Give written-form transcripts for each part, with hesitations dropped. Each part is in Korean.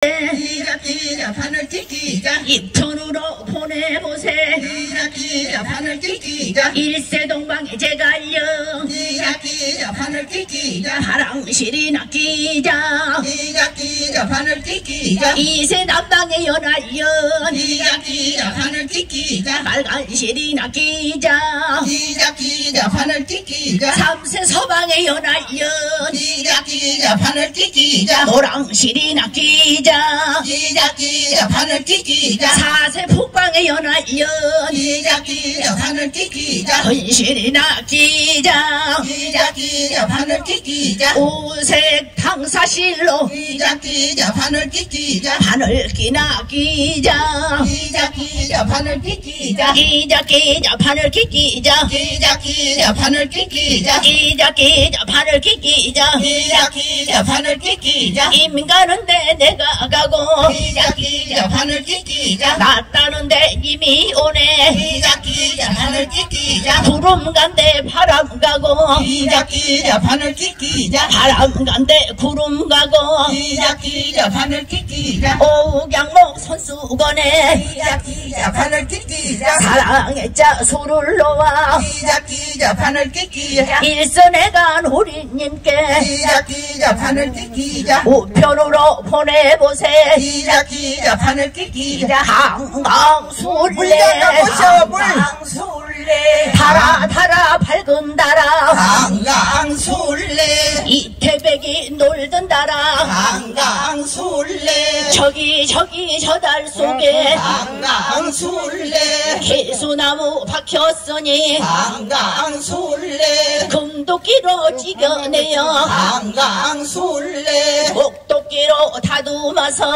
보세. 기자 판을 찢기자. 입천으로 보내보세. 기자 판을 찢기자. 일세동방에 제갈려. 기자 판을 찢기자. 파랑실이나 끼자. 기자 판을 찢기자. 이세남방에 연하연. 기자 판을 찢기자. 빨간실이나 끼자. 기자 판을 찢기자. 삼세 서방에 연하연. 기자 판을 찢기자. 노랑실이나 끼자. 기자 판을 찢기자. 사세 북방에 연하연. 기자 판을 찢기자. 헌실이나 끼자. 기자 판을 찢기자. 오색 탕사실로. 기자 판을 찢기자. 바늘기나 끼자. 기자 판을 찢기자. 끼자 판을 끼자. 기자 판을 찢기자. 끼자 판을 끼자. 기자 판을 찢기자. 이민 가는데 내가 가고. 기자 판을 찢기자. 낫다는데 이미 오네. 기자 판을 찢기자. 구름 간대 바람 가고. 기자 판을 찢기자. 바람 간대 구름 가고. 기자 판을 찢기자. 오경목 손수건에. 기자 판을 찢기자. 사랑의 자 술을 놓아. 기자 판을 찢기자. 일선에 간 우리님께. 기자 판을 찢기자. 우편으로 보내보세. 기자 판을 찢기자. 한강술래. 한강술래. 달아 밝은 달아. 한강술래. 이태백이 놀던 달아. 한강술래. 저기 저 달 속에 한강술래. 개수나무 박혔으니 한강술래. 금도끼로 찍어내요. 한강술래. 목도끼로 다듬어서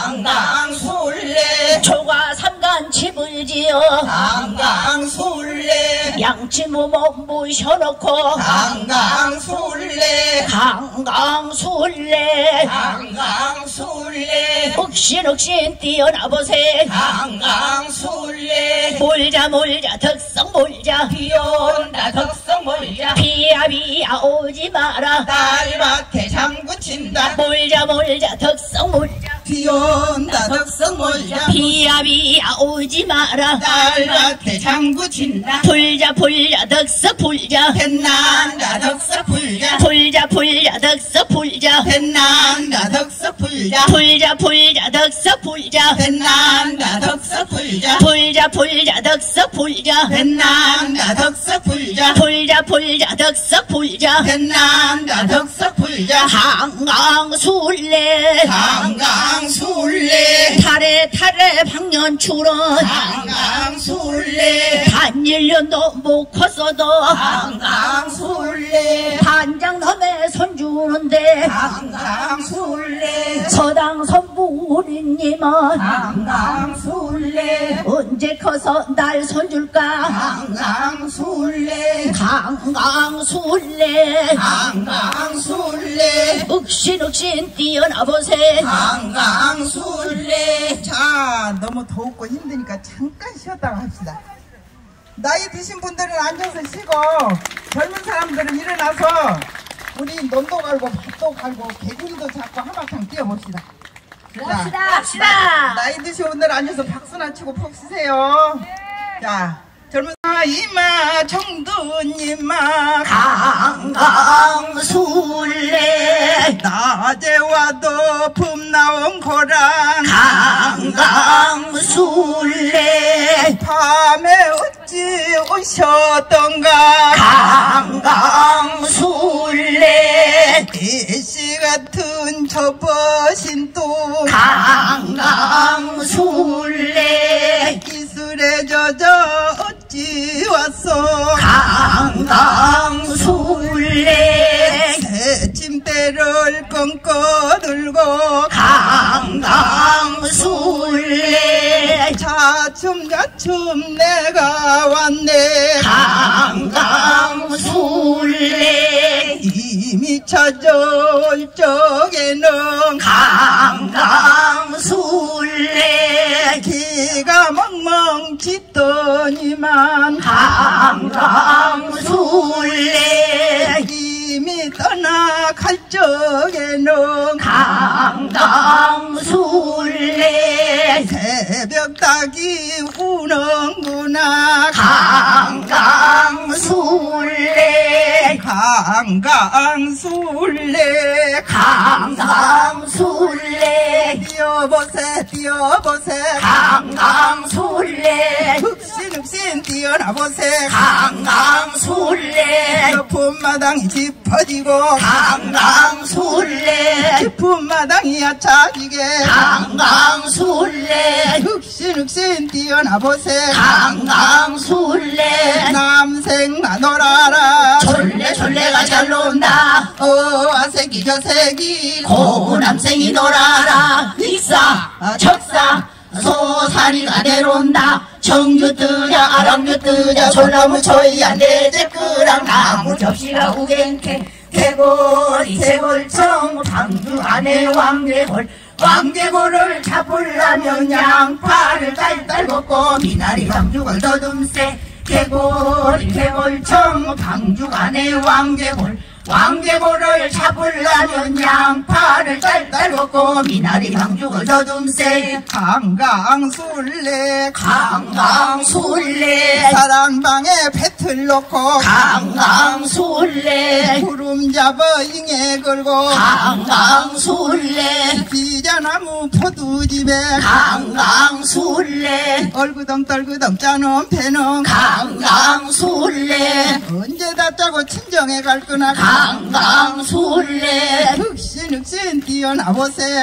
한강술래. 조가 삼간 집을 지어. 한강술래. 양치모모 모셔놓고. 한강술래. 한강술래. 한강술래. 욱신욱신 뛰어나보세. 한강술래. 몰자 덕성 몰자. 비온다 덕성 몰자. 비야 오지 마라. 딸밭에 장구 친다. 몰자 덕성 몰자. 비온다 덕성 몰자. 비야 오지 마라. 딸밭에 장구 친다. 불자 덕석 불자. 빛난다 덕석 불자. 불자 덕석 불자. 빛난다 덕석 불자. 불자 덕석 불자. 빛난다 덕석 불자. 불자 덕석 불자. 빛난다 덕석 불자. 불자 덕석 불자. 빛난다 덕석 불자. 한강술래. 한강술래. 탈에 방년출은. 한강술래. 반일년도 못 컸어도. 한강술래. 반장놈에 손주는데. 한강술래. 서당 선부 우리님은. 한강술래. 언제 커서 날 손줄까. 한강술래. 한강술래. 한강술래. 욱신욱신 뛰어나보세. 한강술래. 자, 너무 덥고 힘드니까 잠깐 쉬었다가 합시다. 나이 드신 분들은 앉아서 쉬고 젊은 사람들은 일어나서 우리 논도 갈고 밭도 갈고 개구리도 잡고 한바탕 뛰어봅시다. 합시다. 나이 드신 분들 앉아서 박수나 치고 푹 쉬세요. 자, 젊은 이마 정두님마 강강술래. 낮에 와도 품 나온 고랑 강강술래. 밤에 어찌 오셨던가 강강술래. 대시 같은 저버신도 강강술래. 기술에 젖어 어찌 왔어 강강술래. 새 침대를 꺾어 들고 강강술래. 차츰차츰 내가 왔네 강강술래. 이미 찾아올 적에는 강강술래. 기가 멍멍 짖더니만 강강술래. 이미 떠나갈 적에는 강강술래. 새벽 닭이 우는구나. 강강술래 강강술래 강강술래 뛰어보세 뛰어보세 강강술래 흑신흑신 뛰어나보세 강강술래 높은 마당이 짚어지고 강강술래 깊은 마당이 야차지게 강강술래 흑신흑신 뛰어나보세 강강술래 남생아 놀아라 졸래졸래가 잘 논다 아새끼 저새끼 고남생이 놀아라 익사 척사 소사리가 내려온다 정규 뜨자 아랑규 뜨자 졸나무 초이야 내제끄랑 나무 접시가 우겐케 개골이 개골청 방주 안에 왕개골 왕개골을 잡으려면 양파를 딸딸 먹고 미나리 방죽을 더듬세 개골이 개골청 방주 안에 왕개골 왕개골을 잡으려면 양파를 딸딸 먹고 미나리 방죽을 더듬세 강강술래 강강술래 사랑방에 배틀 놓고 강강술래 구름 잡아 잉에 걸고 강강술래 비자나무 포두집에 강강술래 얼구덩 떨구덩 짜놓은 배는 강강술래 언제 다 짜고 친정에 갈 거나 강강술래 흑신흑신 뛰어나보세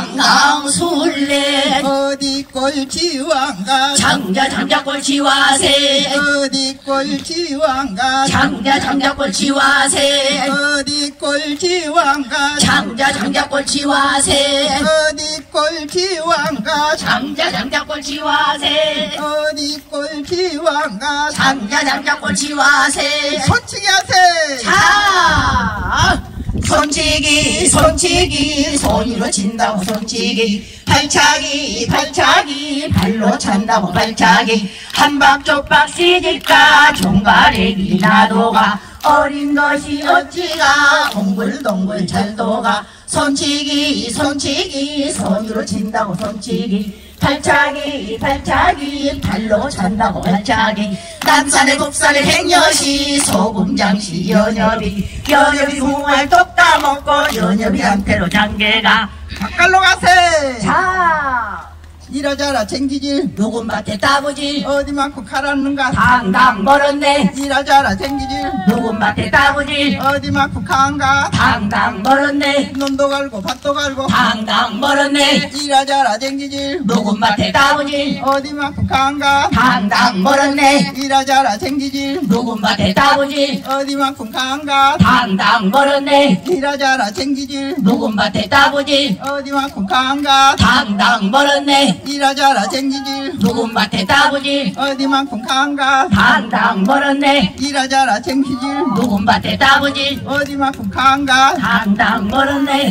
강강술래 어디 꼴지왕가 장자장자골 지와세 어디 꼴지왕가 장자장자골 지와세 어디 꼴지왕가 장자장자골 지와세 어디 꼴지왕가 장자장자골 지와세 어디 꼴지왕가 장자장자골 지와세 손치기 하세 자 손치기 손치기 손으로 친다고 손치기 발차기 발차기 발로 찬다고 발차기 한박쪽박 시집가 종가래기 나도가 어린 것이 어찌가 동글동글 잘도가 손치기 손치기 손으로 친다고 손치기 발차기 발차기 발로 찬다고 발차기 남산의 곡산의 행여시 소금장시 연엽이 붕알 똑 따먹고 연엽이한테로 장계가 바깥로 가세 자 이러저러 챙기질 누군 밭에 따부지 어디만큼 가라는가 당당 멀었네 이러저러 챙기질 누군 밭에 따부지 어디만큼 간가 당당 멀었네 논도 갈고 밭도 갈고 당당 멀었네 이러저러 챙기질 누군 밭에 따부지 어디만큼 간가 당당 멀었네 이러저러 챙기질 누군 밭에 따부지 어디만큼 간가 당당 멀었네 이러저러 챙기질 누군 밭에 따부지 어디만큼 간가 당당 멀었네 이러저러 챙기질 누군 밭에 따부지 어디만큼 간가 당당 멀었네 이러저러 챙기질 누군 밭에 따부지 어디만큼 간가 당당 멀었네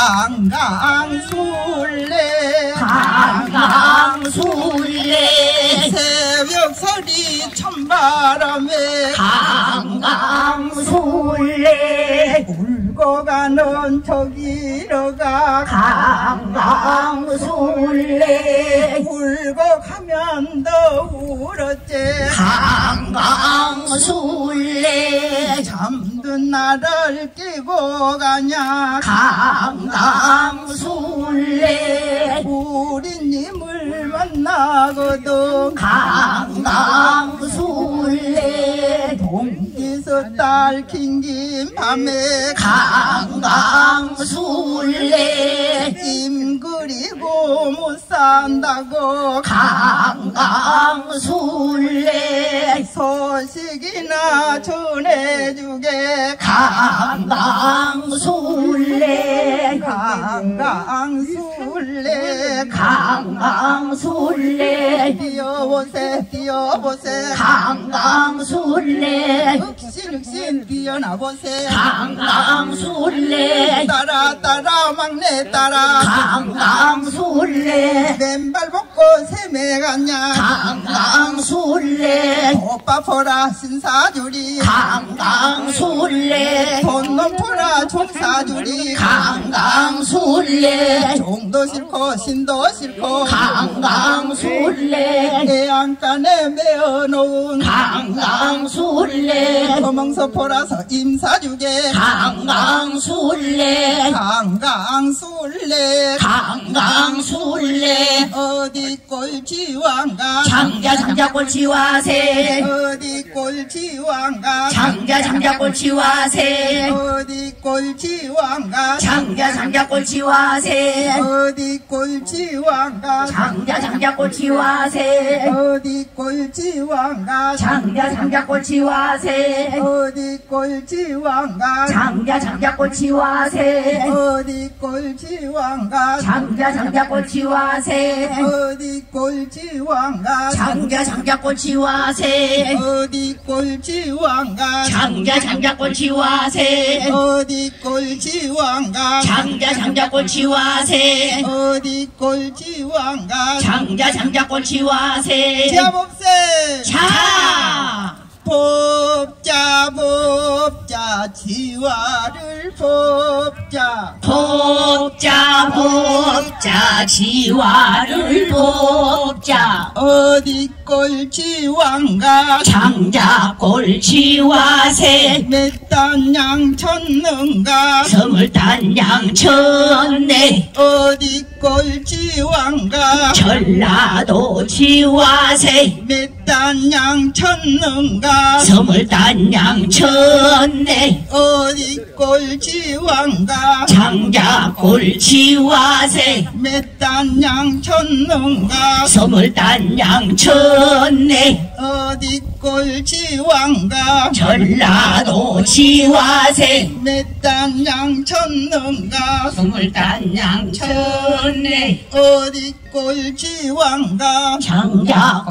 강강술래 강강술래 새벽 소리 찬바람에 강강술래 울고 가는 저기로가 강강술래 울고 가면 더 울었지 강강술래 잠든 나를 깨고 가냐 강강술래 우린 님을 만나거든 강강술래 동기서 딸 긴긴 밤에 강강술래 임 그리고 못 산다고 강강술래 소식이나 전해주게 강강술래 강강술래 강강술래 뛰어보세 뛰어보세 강강술래 흑신흑신 뛰어나보세 강강술래 따라 따라 막내 따라 강강술래 맨발 벗고 샘에 갔냐 강강술래 오빠 보라 신사주리 강강술래 돈 넘쳐라 종사주리 강강술래 종도 싫고 신도 싫고 강강술래 해안간에 메어놓은 강강술래 도망서 보라서 임사주게 강강술래 강강술래 강강술래 어디 꼴지왕가 장자 꼴치와세 어디 꼴지왕가 장자 꼴치와세 어디 꼴지왕가 장자 꼴치와세 어디 꼴지왕가 장자 꼴치와세 어디 꼴지왕가 장자 꼴치와세 어디 꼴지왕가 장자 꼴치와세 어디 꼴지왕가 장자 꼴치와세 어디 꼴지왕가 장자 꼴치와세 어디 꼴지왕가 장자 꼴치와세 어디 꼴지왕가 장자 꼴치와세 어디 꼴지왕가 장자 꼴치와세 지압없애 자 법자 지화를 법자 지화를 법자 어디 꼴지왕가 장자 꼴치와세 몇단 양천는가 서물단 양천내 어디 꼴지왕가 전라도 지와세 몇단 양천는가 서물단 양천내 어디 꼴지왕가 장자 꼴치와세 몇단 양천는가 서물단 양천내 어디 꼴지왕가 전라도 지와세 몇단 양천는가 서물단 양천내 어디 꼴지왕가 장자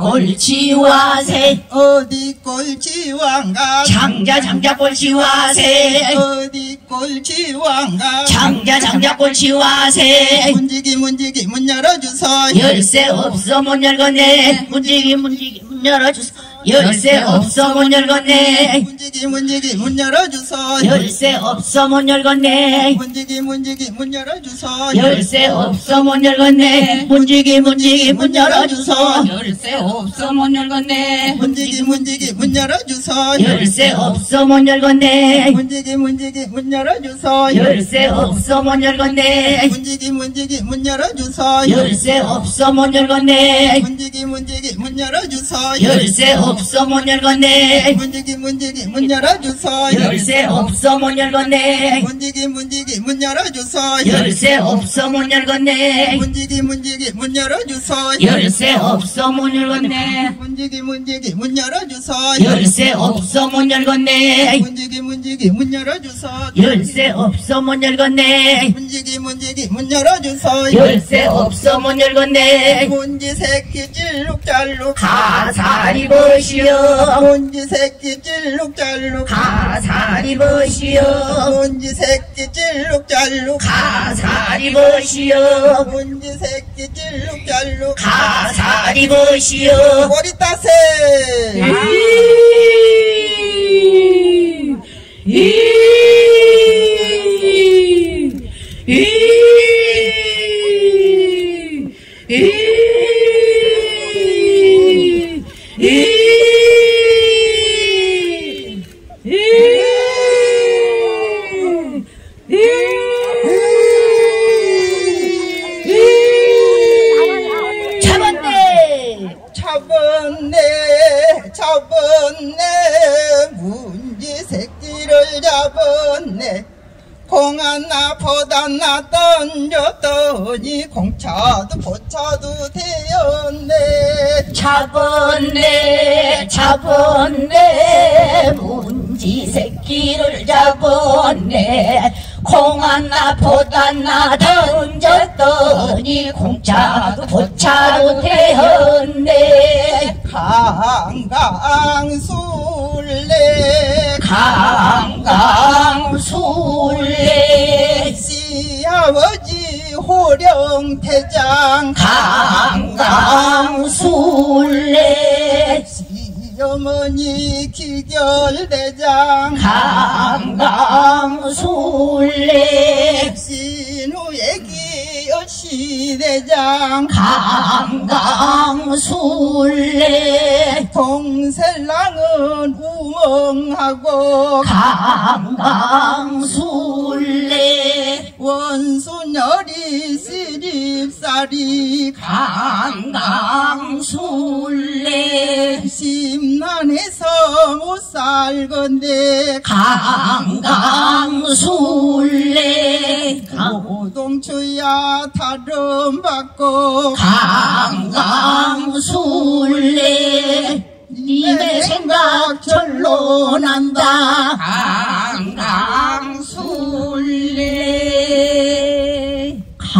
꼴치와세 어디 꼴지왕가 장자 꼴치와세 어디 꼴지왕가 장자 꼴치와세 문지기 문 열어주소 열쇠 없어 못 열겠네 문지기 문 열어주소 열쇠 없어 못 열겠네 문지기 문 열어주소 열쇠 없어 못 열겠네 문지기 문 열어주소 열쇠 없어 못 열겠네 문지기 문 열어주소 열쇠 없어 못 열겠네 문지기 문 열어주소 열쇠 없어 못 열겠네 문지기 문 열어주소 열쇠 없어 못 열겠네 문지기 문 열어주소 열쇠 없어 못 열겠네 문지기 문 열어주소 열쇠 없어 못 열겠네 문지기 문 열어주소 열쇠 없어 못 열겠네 문지기 문 열어주소 열쇠 없어 못 열겠네 문지기 문 열어주소 열쇠 없어 못 열겠네 문지기 문 열어주소 열쇠 없어 못 열겠네 문지기 문 열어주소 열쇠 없어 못 열겠네 문지기 문 열어주소 열쇠 없어 못 열겠네 문지 새끼 찔룩잘룩 가사리 버시오 문지 새끼 찔룩잘룩 가사리 버시오 문지 새끼 찔룩잘룩 가사리 버시오 문지 새끼 찔룩잘룩 가사리 버시오 머리 따세 잡았네 문지 새끼를 잡았네 공 하나 보다나 던졌더니 공차도 보차도 되었네 잡았네 문지 새끼를 잡았네 콩 하나 보다나 던졌더니 공짜도 보차도 되었네 강강술래 강강술래 시아버지 호령대장 강강술래 시어머니 기결대장 강강술래 신우애기 여시대장 강강술래 동생랑은 우멍하고 강강술래 원수녀리 시집살이 강강술래 심란해서 못 살건데 강강술래 고동초야 다름받고 강강술래 님의 생각 절로 난다 강강술래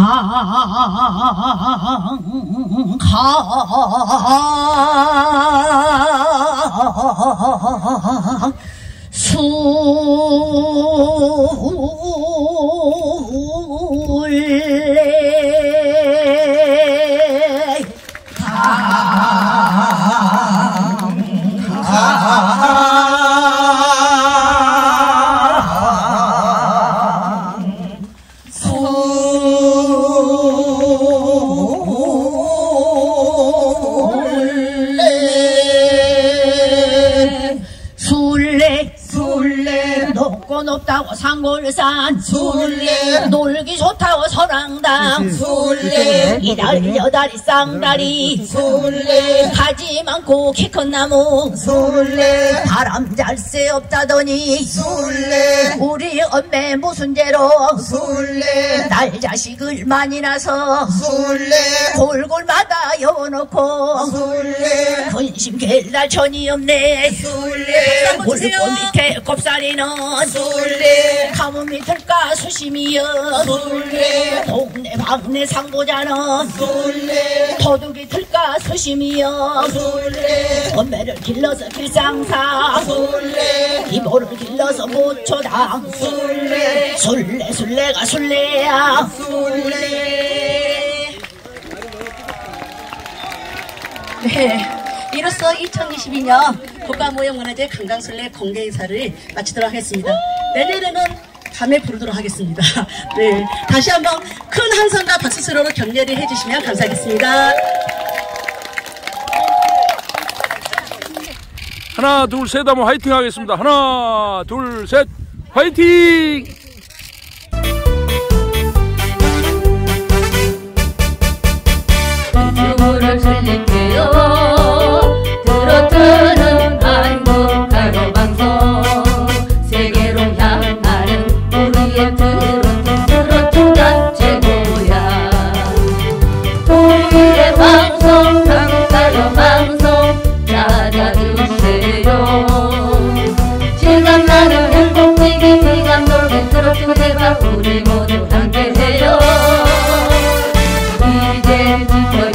술래 높고 높다고 상골산 술래 놀기 좋다고 설왕당 술래 이다리 여다리 쌍다리 술래 가지 많고 키 큰 나무 술래 바람 잘 새 없다더니 술래 우리 엄매 무슨 죄로 술래 날 자식을 많이 낳아서 술래 골골마다 여놓고 술래 근심 갤날 천이 없네 술래 물고 밑에 곱살이는 술래 가뭄 밑을까 수심이여 술래 동네 방네 상보자는 술래 도둑이 들까 수심이여 술래 엄매를 길러서 길상사 술래 이모를 길러서 모초당 술래 술래가 술래야 술래. 네, 이로써 2022년 국가무형문화재 강강술래 공개행사를 마치도록 하겠습니다. 내년에는 밤에 부르도록 하겠습니다. 네, 다시 한번 큰 한성과 박수소리로 격려를 해주시면 감사하겠습니다. 하나 둘 셋 하면 화이팅 하겠습니다. 하나 둘 셋 화이팅. 유물을 살릴게요. 트로트는 한국 가요방송 세계로 향하는 우리의 트로트가 최고야. 우리의 방송 한국 가요방송 찾아주세요. 실감나는 행복되게 시간 돌게 트로트 대박 우리 모두 함께해요. 이제 지켜요.